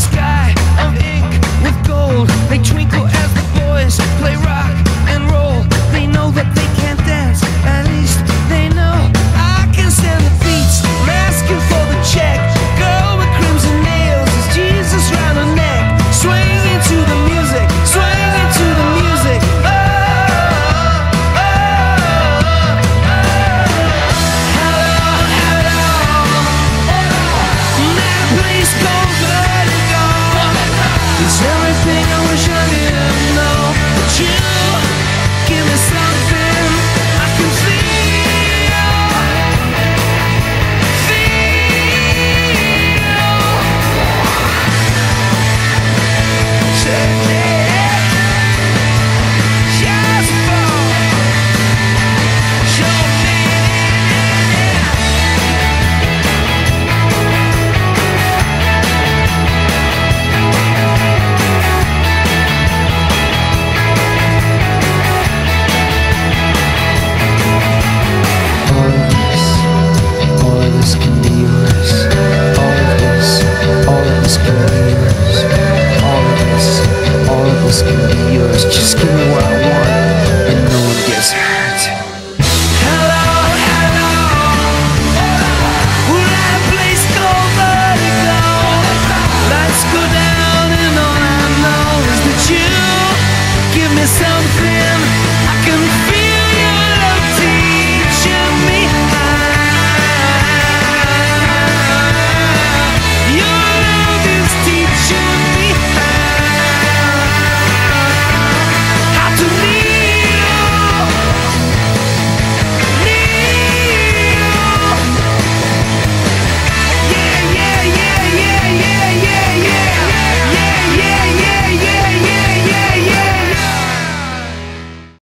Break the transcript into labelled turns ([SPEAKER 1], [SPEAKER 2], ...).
[SPEAKER 1] sky of ink with gold. They twinkle as the boys play rock and roll. They know that they can't dance, at least they know I can stand the beats. I'm asking for the check. Girl with crimson nails, is Jesus round her neck? Swing into the music, swing into the music. Oh, oh, oh, oh. Hello, hello. That place called Vertigo. It's everything I wish I didn't know. But you give me something I can feel. Just give me what I want, and no one gets hurt.